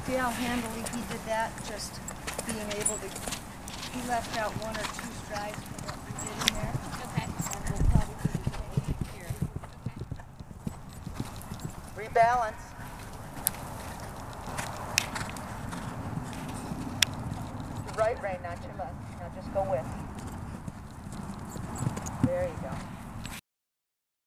See how handily he did that? Just being able to, he left out 1 or 2 strides from what we did in there. Okay. And we'll probably do the same here. Okay. Rebalance. To right, Ray, not your left. Now just go with. There you go.